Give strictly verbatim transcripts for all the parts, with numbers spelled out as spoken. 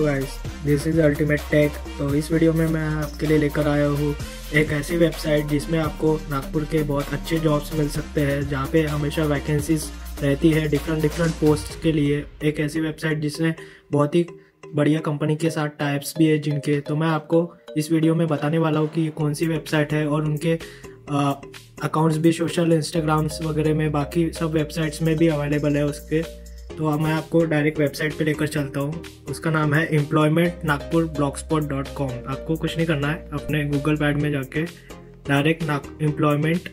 Guys, this is ultimate tech. तो इस video में मैं आपके लिए लेकर आया हूँ एक ऐसी वेबसाइट जिसमें आपको नागपुर के बहुत अच्छे जॉब्स मिल सकते हैं, जहाँ पे हमेशा वैकेंसीज रहती है डिफरेंट डिफरेंट पोस्ट के लिए। एक ऐसी वेबसाइट जिसमें बहुत ही बढ़िया कंपनी के साथ टाइप्स भी है जिनके। तो मैं आपको इस वीडियो में बताने वाला हूँ कि ये कौन सी वेबसाइट है, और उनके अकाउंट्स भी सोशल इंस्टाग्राम्स वगैरह में, बाकी सब वेबसाइट्स में भी अवेलेबल है उसके। तो मैं आपको डायरेक्ट वेबसाइट पे लेकर चलता हूँ। उसका नाम है employment Nagpur blogspot dot com. आपको कुछ नहीं करना है, अपने गूगल पैड में जाके direct employment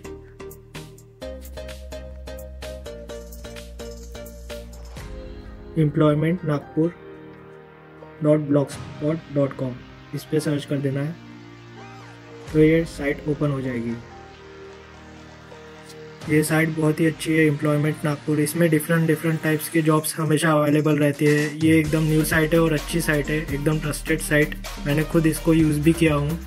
employment Nagpur dot blogspot dot com इस पर सर्च कर देना है, तो ये साइट ओपन हो जाएगी। ये साइट बहुत ही अच्छी है, एम्प्लॉयमेंट नागपुर। इसमें डिफरेंट डिफरेंट टाइप्स के जॉब्स हमेशा अवेलेबल रहती है। ये एकदम न्यू साइट है और अच्छी साइट है, एकदम ट्रस्टेड साइट। मैंने खुद इसको यूज़ भी किया हूँ,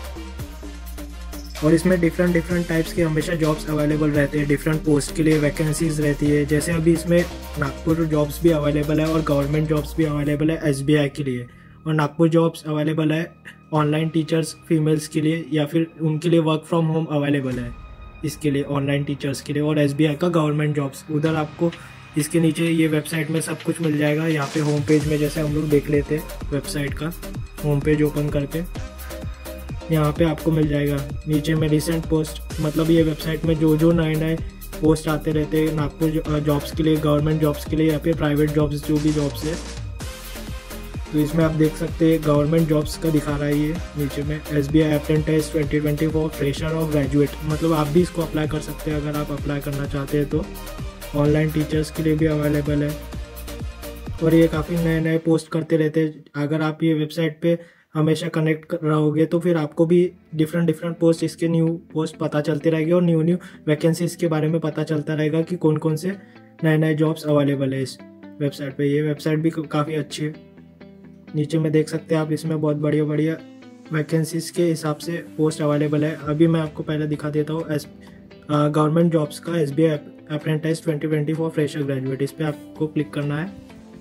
और इसमें डिफरेंट डिफरेंट टाइप्स के हमेशा जॉब्स अवेलेबल रहते हैं। डिफरेंट पोस्ट के लिए वैकेंसीज रहती है। जैसे अभी इसमें नागपुर जॉब्स भी अवेलेबल है और गवर्नमेंट जॉब्स भी अवेलेबल है एस बी आई के लिए। और नागपुर जॉब्स अवेलेबल है ऑनलाइन टीचर्स फीमेल्स के लिए, या फिर उनके लिए वर्क फ्रॉम होम अवेलेबल है इसके लिए, ऑनलाइन टीचर्स के लिए। और एस बी आई का गवर्नमेंट जॉब्स, उधर आपको इसके नीचे ये वेबसाइट में सब कुछ मिल जाएगा। यहाँ पे होम पेज में जैसे हम लोग देख लेते हैं वेबसाइट का होम पेज ओपन करके, यहाँ पे आपको मिल जाएगा नीचे में रिसेंट पोस्ट। मतलब ये वेबसाइट में जो जो नए नए पोस्ट आते रहते हैं नागपुर जॉब्स के लिए, गवर्नमेंट जॉब्स के लिए या फिर प्राइवेट जॉब्स, जो भी जॉब्स है। तो इसमें आप देख सकते हैं गवर्नमेंट जॉब्स का दिखा रहा है ये नीचे में, S B I apprentice twenty twenty four fresher और ग्रेजुएट। मतलब आप भी इसको अप्लाई कर सकते हैं अगर आप अप्लाई करना चाहते हैं तो। ऑनलाइन टीचर्स के लिए भी अवेलेबल है, और ये काफ़ी नए नए पोस्ट करते रहते हैं। अगर आप ये वेबसाइट पे हमेशा कनेक्ट कर रहोगे तो फिर आपको भी डिफरेंट डिफरेंट पोस्ट, इसके न्यू पोस्ट पता चलते रहेगी, और न्यू न्यू वैकेंसीज के बारे में पता चलता रहेगा कि कौन कौन से नए नए जॉब्स अवेलेबल है इस वेबसाइट पे। ये वेबसाइट भी काफ़ी अच्छी है। नीचे में देख सकते हैं आप, इसमें बहुत बढ़िया बढ़िया वैकेंसीज के हिसाब से पोस्ट अवेलेबल है। अभी मैं आपको पहले दिखा देता हूँ एस गवर्नमेंट जॉब्स का, S B I apprentice twenty twenty four fresher graduate. इस पर आपको क्लिक करना है,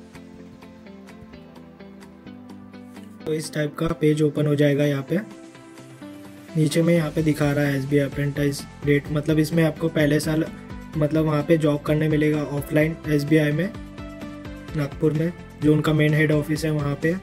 तो इस टाइप का पेज ओपन हो जाएगा। यहाँ पे नीचे में यहाँ पे दिखा रहा है S B I apprentice date. मतलब इसमें आपको पहले साल मतलब वहाँ पे जॉब करने मिलेगा ऑफलाइन एस बी आई में नागपुर में, जो उनका मेन हेड ऑफिस है वहाँ पे।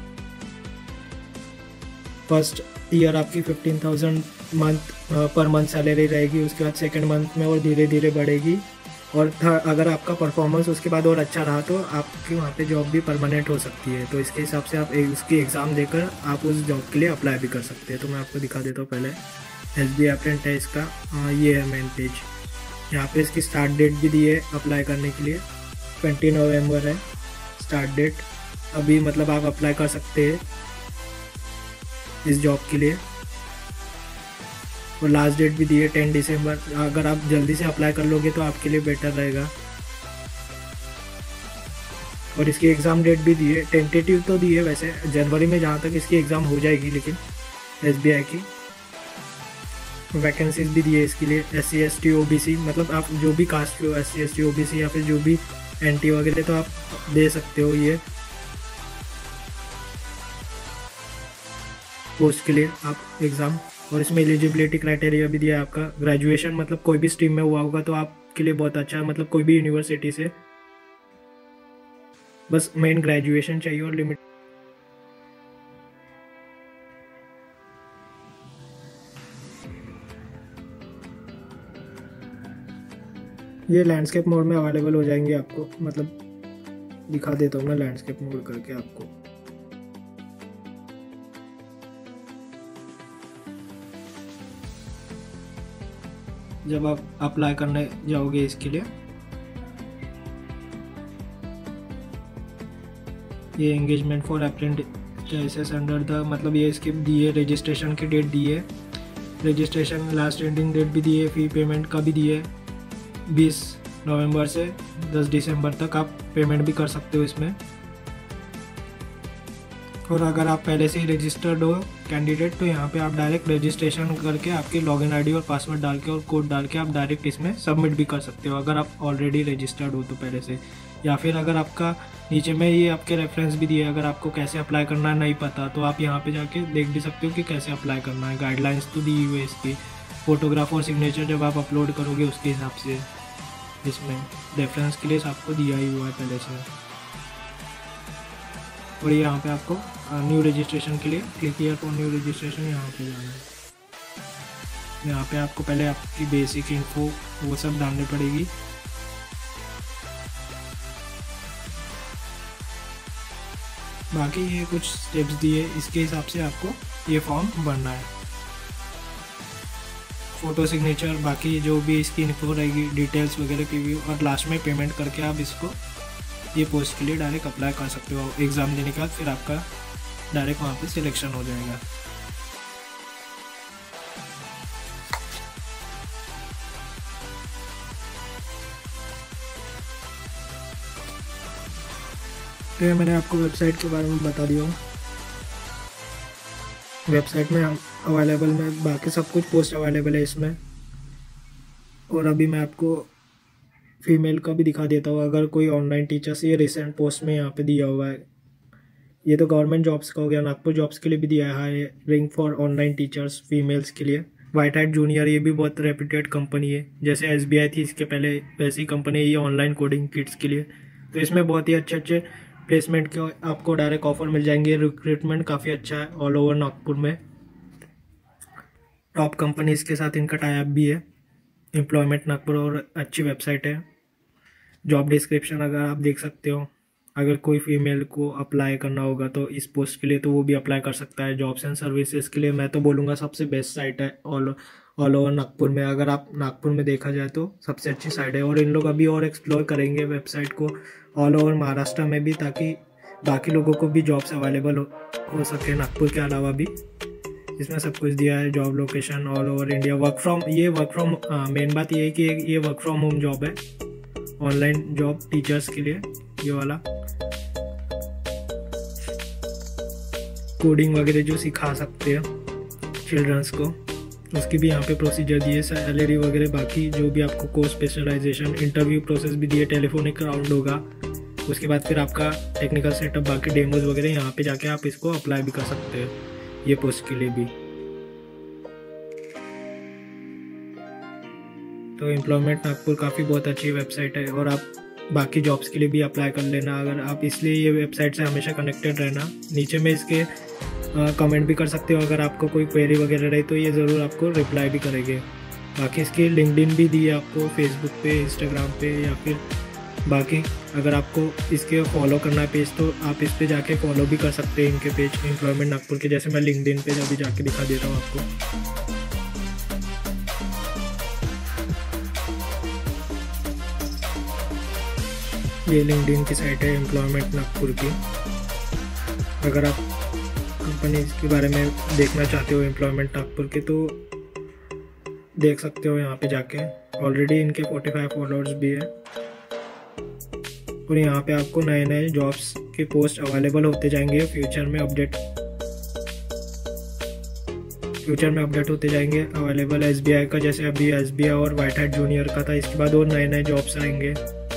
फर्स्ट ईयर आपकी fifteen thousand month per month salary रहेगी। उसके बाद सेकंड मंथ में और धीरे धीरे बढ़ेगी, और अगर आपका परफॉर्मेंस उसके बाद और अच्छा रहा तो आपकी वहाँ पे जॉब भी परमानेंट हो सकती है। तो इसके हिसाब से आप एक उसकी एग्ज़ाम देकर आप उस जॉब के लिए अप्लाई भी कर सकते हैं। तो मैं आपको दिखा देता हूँ पहले एस बी आई अप्रेंटिस का। हाँ, ये है मेन पेज। यहाँ पे इसकी स्टार्ट डेट भी दी है अप्लाई करने के लिए, ट्वेंटी नवंबर है स्टार्ट डेट। अभी मतलब आप अप्लाई कर सकते हैं इस जॉब के लिए, और लास्ट डेट भी दी है टेन दिसंबर। अगर आप जल्दी से अप्लाई कर लोगे तो आपके लिए बेटर रहेगा। और इसकी एग्ज़ाम डेट भी दी है, टेंटेटिव तो दी है वैसे जनवरी में, जहाँ तक इसकी एग्ज़ाम हो जाएगी। लेकिन एस बी आई की वैकेंसीज भी दी है इसके लिए, S C S T O B C, मतलब आप जो भी कास्ट हो, S C S T O B C या फिर जो भी एन टी वगैरह, तो आप दे सकते हो ये पोस्ट के लिए आप एग्ज़ाम। और इसमें एलिजिबिलिटी क्राइटेरिया भी दिया है आपका, ग्रेजुएशन, मतलब कोई भी स्ट्रीम में हुआ होगा तो आपके लिए बहुत अच्छा है। मतलब कोई भी यूनिवर्सिटी से बस मेन ग्रेजुएशन चाहिए, और लिमिट ये लैंडस्केप मोड में अवेलेबल हो जाएंगे आपको। मतलब दिखा देता हूँ मैं लैंडस्केप मोड करके आपको। जब आप अप्लाई करने जाओगे इसके लिए, ये engagement for apprentice under the, मतलब ये इसकी दी है, रजिस्ट्रेशन की डेट दी है, रजिस्ट्रेशन लास्ट एंडिंग डेट भी दी है, फी पेमेंट का भी दी है। बीस नवंबर से दस दिसंबर तक आप पेमेंट भी कर सकते हो इसमें। और अगर आप पहले से ही रजिस्टर्ड हो कैंडिडेट, तो यहाँ पे आप डायरेक्ट रजिस्ट्रेशन करके आपकी लॉगिन आईडी और पासवर्ड डाल के और कोड डाल के आप डायरेक्ट इसमें सबमिट भी कर सकते हो, अगर आप ऑलरेडी रजिस्टर्ड हो तो पहले से। या फिर अगर आपका नीचे में ये आपके रेफरेंस भी दिए, अगर आपको कैसे अप्लाई करना है नहीं पता तो आप यहाँ पे जाके देख भी सकते हो कि कैसे अप्लाई करना है। गाइडलाइंस तो दी हुई है इसकी, फोटोग्राफ और सिग्नेचर जब आप अपलोड करोगे उसके हिसाब से इसमें रेफरेंस के लिए आपको दिया ही हुआ है पहले से। और यहाँ पे आपको न्यू रजिस्ट्रेशन के लिए क्लिक किया फॉर न्यू रजिस्ट्रेशन यहाँ पे जाना है। यहाँ पे आपको पहले आपकी बेसिक इन्फो वो सब डालनी पड़ेगी। बाकी ये कुछ स्टेप्स दिए, इसके हिसाब से आपको ये फॉर्म भरना है। फ़ोटो, सिग्नेचर, बाकी जो भी इसकी इन्फो रहेगी, डिटेल्स वगैरह की भी, और लास्ट में पेमेंट करके आप इसको ये पोस्ट के लिए डायरेक्ट अप्लाई कर सकते हो। एग्ज़ाम देने के बाद फिर आपका डायरेक्ट वहाँ पे सिलेक्शन हो जाएगा। तो मैंने आपको वेबसाइट के बारे में बता दिया हूँ। वेबसाइट में अवेलेबल में बाकी सब कुछ पोस्ट अवेलेबल है इसमें। और अभी मैं आपको फीमेल का भी दिखा देता हूँ। अगर कोई ऑनलाइन टीचर्स, ये रिसेंट पोस्ट में यहाँ पे दिया हुआ है। ये तो गवर्नमेंट जॉब्स का हो गया। नागपुर जॉब्स के लिए भी दिया है ring for online teachers females के लिए। वाइट हैट जूनियर, ये भी बहुत रेप्यूटेड कंपनी है, जैसे एस बी आई थी इसके पहले, वैसी कंपनी है ये ऑनलाइन कोडिंग किट्स के लिए। तो इसमें बहुत ही अच्छे अच्छे प्लेसमेंट के आपको डायरेक्ट ऑफर मिल जाएंगे। रिक्रूटमेंट काफ़ी अच्छा है ऑल ओवर नागपुर में। टॉप कंपनीज के साथ इनका टाई अप भी है। एम्प्लॉयमेंट नागपुर और अच्छी वेबसाइट है। जॉब डिस्क्रिप्शन अगर आप देख सकते हो, अगर कोई फीमेल को अप्लाई करना होगा तो इस पोस्ट के लिए तो वो भी अप्लाई कर सकता है। जॉब्स एंड सर्विसेज के लिए मैं तो बोलूँगा सबसे बेस्ट साइट है ऑल ऑल ओवर नागपुर में। अगर आप नागपुर में देखा जाए तो सबसे अच्छी साइट है। और इन लोग अभी और एक्सप्लोर करेंगे वेबसाइट को ऑल ओवर महाराष्ट्र में भी, ताकि बाकी लोगों को भी जॉब्स अवेलेबल हो, हो सके नागपुर के अलावा भी। इसमें सब कुछ दिया है, job location all over India, work from, ये वर्क फ्रॉम मेन बात ये है कि ये वर्क फ्रॉम होम जॉब है, ऑनलाइन जॉब टीचर्स के लिए। ये वाला कोडिंग वगैरह जो सिखा सकते हैं चिल्ड्रंस को, उसकी भी यहाँ पे प्रोसीजर दिए, सैलरी वगैरह, बाकी जो भी आपको कोर्स स्पेशलाइजेशन, इंटरव्यू प्रोसेस भी दिए, टेलीफोनिक राउंड होगा, उसके बाद फिर आपका टेक्निकल सेटअप, बाकी डेमोज वगैरह। यहाँ पे जाके आप इसको अप्लाई भी कर सकते हो ये पोस्ट के लिए भी। तो एम्प्लॉयमेंट नागपुर काफ़ी बहुत अच्छी वेबसाइट है। और आप बाकी जॉब्स के लिए भी अप्लाई कर लेना अगर आप, इसलिए ये वेबसाइट से हमेशा कनेक्टेड रहना। नीचे में इसके कमेंट भी कर सकते हो, अगर आपको कोई क्वेरी वगैरह रहे तो ये ज़रूर आपको रिप्लाई भी करेंगे। बाकी इसकी लिंक्डइन भी दी है आपको, फेसबुक पे, इंस्टाग्राम पे, या फिर बाकी अगर आपको इसके फॉलो करना है पेज तो आप इस पे जाके फॉलो भी कर सकते हैं इनके पेज एम्प्लॉयमेंट नागपुर के। जैसे मैं लिंक्डइन पे अभी जाके दिखा देता हूँ आपको। ये लिंक्डइन की साइट है एम्प्लॉयमेंट नागपुर की। अगर आप कंपनी के बारे में देखना चाहते हो एम्प्लॉयमेंट नागपुर के तो देख सकते हो यहाँ पे जाके। ऑलरेडी इनके पैंतालीस फॉलोअर्स भी है। और यहाँ पे आपको नए नए जॉब्स के पोस्ट अवेलेबल होते जाएंगे, फ्यूचर में अपडेट फ्यूचर में अपडेट होते जाएंगे। अवेलेबल एस बी आई का, जैसे अभी एस बी आई और वाइट हैट जूनियर का था, इसके बाद और नए नए जॉब्स आएंगे।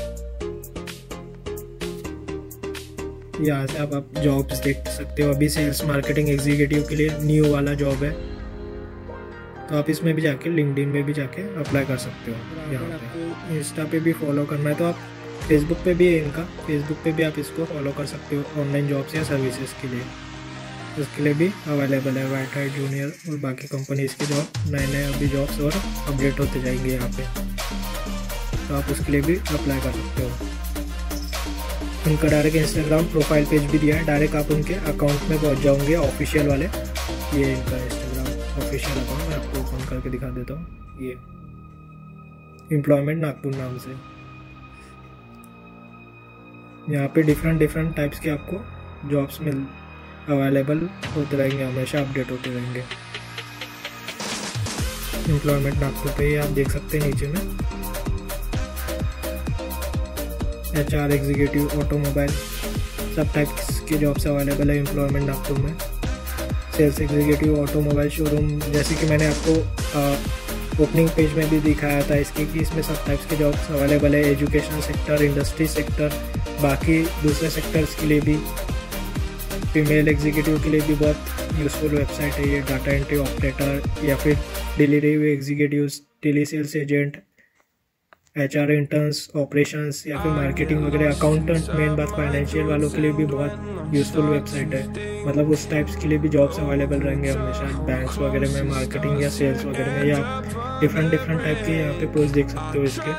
यहाँ से आप, आप जॉब्स देख सकते हो। अभी सेल्स मार्केटिंग एग्जीक्यूटिव के लिए न्यू वाला जॉब है, तो आप इसमें भी जाके लिंक्डइन में भी जाके अप्लाई कर सकते हो। यहाँ पे इंस्टा पे भी फॉलो करना है तो आप, फेसबुक पे भी है इनका, फेसबुक पे भी आप इसको फॉलो कर सकते हो ऑनलाइन जॉब्स या सर्विसेज के लिए। उसके लिए भी अवेलेबल है वाइट हैट जूनियर और बाकी कंपनीज के जॉब, नए नए अभी जॉब्स और अपडेट होते जाएंगे यहाँ पे, तो आप उसके लिए भी अप्लाई कर सकते हो। उनका डायरेक्ट इंस्टाग्राम प्रोफाइल पेज भी दिया है, डायरेक्ट आप उनके अकाउंट में पहुंच जाओगे ऑफिशियल वाले। ये इनका इंस्टाग्राम ऑफिशियल अकाउंट मैं आपको ओपन करके दिखा देता हूँ। ये एम्प्लॉयमेंट नागपुर नाम से। यहाँ पे डिफरेंट डिफरेंट टाइप्स के आपको जॉब्स मिल अवेलेबल होते रहेंगे, हमेशा अपडेट होते रहेंगे। एम्प्लॉयमेंट नागपुर पे आप देख सकते हैं नीचे में एच आर एग्जीक्यूटिव, ऑटोमोबाइल, सब टाइप्स के जॉब्स अवेलेबल है एम्प्लॉयमेंट नागपुर में। सेल्स एग्जीक्यूटिव, ऑटोमोबाइल शोरूम, जैसे कि मैंने आपको ओपनिंग पेज में भी दिखाया था इसके कि इसमें सब टाइप्स के जॉब्स अवेलेबल है, एजुकेशन सेक्टर, इंडस्ट्री सेक्टर, बाकी दूसरे सेक्टर्स के लिए भी, फीमेल एग्जीक्यूटिव के लिए भी बहुत यूज़फुल वेबसाइट है ये। डाटा एंट्री ऑपरेटर या फिर delivery executives, tele sales agent, HR interns, operations या फिर मार्केटिंग वगैरह, अकाउंटेंट, मेन बात फाइनेंशियल वालों के लिए भी बहुत यूज़फुल वेबसाइट है। मतलब उस टाइप्स के लिए भी जॉब्स अवेलेबल रहेंगे हमेशा, बैंक्स वगैरह में, मार्केटिंग या सेल्स वगैरह में, या डिफरेंट डिफरेंट टाइप के यहाँ पे पोस्ट देख सकते हो इसके।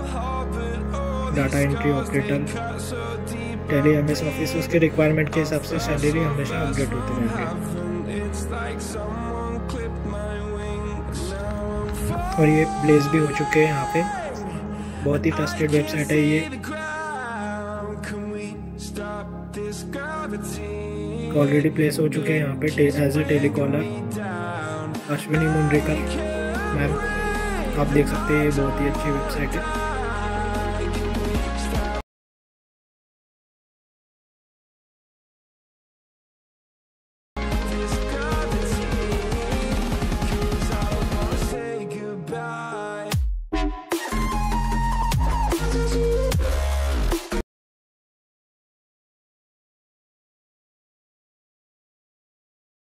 Data entry operator, Tally M S office, उसके रिक्वायरमेंट के हिसाब से सैलरी हमेशा अपडेट होते रहेंगे। और ये प्लेस भी हो चुके हैं यहाँ पे, बहुत ही ट्रस्टेड वेबसाइट है ये। ऑलरेडी प्लेस हो चुके हैं यहाँ पे as a telecaller Ashwini Mundrekar ma'am, आप देख सकते हैं, ये बहुत ही अच्छी वेबसाइट है। Goodbye.